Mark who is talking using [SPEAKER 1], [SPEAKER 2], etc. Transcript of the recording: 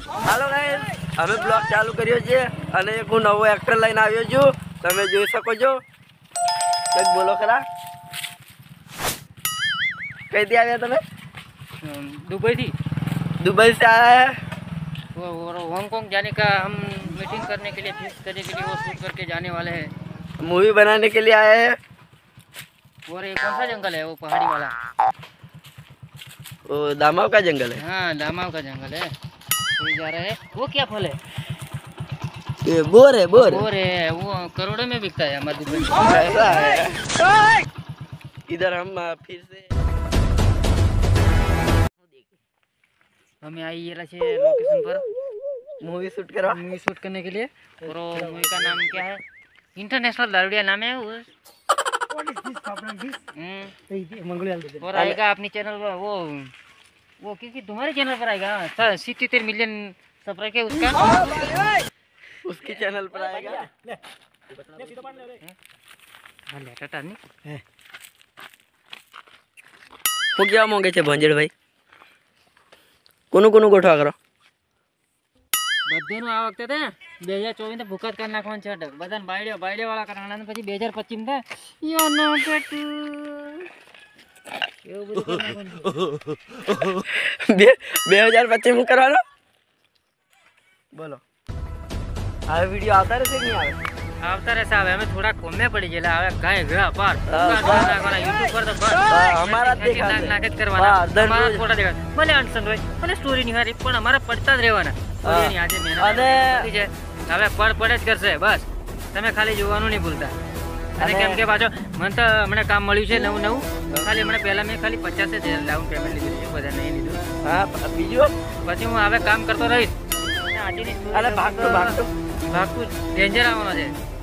[SPEAKER 1] હાલો guys, અમે blog ચાલુ કર્યો છે અને એક હું નવો એક્ટર લઈને આવ્યો છું. તમે જોઈ શકો છો. કંઈક બોલો ખરા. કઈથી આવ્યા તમે?
[SPEAKER 2] दुबई थी।
[SPEAKER 1] दुबई से आया है.
[SPEAKER 2] वो हांगकांग जाने का हम मीटिंग करने के लिए फिक्स करने के लिए वो शूट करके जाने वाले हैं।
[SPEAKER 1] मूवी बनाने के लिए आए हैं.
[SPEAKER 2] और ये कौन सा जंगल है वो पहाड़ी वाला?
[SPEAKER 1] वो दामाव का जंगल है.
[SPEAKER 2] हाँ दामाव का जंगल है, वही जा रहे हैं। वो क्या फल है?
[SPEAKER 1] ये बोर है. बोर
[SPEAKER 2] है, वो करोड़ों में बिकता है हमारे दुबई में।
[SPEAKER 1] ऐसा है. इधर हम फिर से
[SPEAKER 2] हमें आई ये रहे लोकेशन पर
[SPEAKER 1] मूवी शूट
[SPEAKER 2] करने के लिए। और मूवी का नाम क्या है? इंटरनेशनल दारूडिया नाम है वो। और आएगा अपनी चैनल पर वो क्योंकि तुम्हारे चैनल पर आएगा 77 मिलियन सब्सक्राइबर के
[SPEAKER 1] उसकी चैनल पर आएगा. वो क्या मांगे थे भंजेड़ भाई? કોનું ગોઠવા કરો?
[SPEAKER 2] બધાનું આ વખતે છે 2024 ભૂકત કરી નાખવાનું છે. બધાને બાયડે વાળા કરવાના પછી 2025 થાય યો નો પેટુ એવું બધું કરવાનું.
[SPEAKER 1] 2025 માં કરવાનો. બોલો. આ વિડિયો આવતા રહેશે કે નહીં આવે?
[SPEAKER 2] આવતા રહેશે. હવે અમે થોડા કોમે પડી ગયેલા. હવે ગાય ગયા પાર YouTube પર તો
[SPEAKER 1] અમારા દેખા
[SPEAKER 2] નાખે કરવાના. અમારા ફોટા દેખા ભલે અનસન હોય ભલે સ્ટોરી ની હારી પણ અમારા પડતા જ રહેવાના. સ્ટોરીની આજે મહેનત છે. હવે પડે જ કરશે. બસ તમે ખાલી જોવાનું નહીં ભૂલતા. અને કેમ કે પાછો મને તો હમણાં કામ મળ્યું છે નવું ખાલી હમણાં પહેલા મેં ખાલી 50 ડાઉન પેમેન્ટ લીધું છે. બધા નહીં લીધું.
[SPEAKER 1] હા બીજું
[SPEAKER 2] પછી હું હવે કામ કરતો રહીશ.
[SPEAKER 1] ભાગતું
[SPEAKER 2] ડેન્જર આવવાનો છે.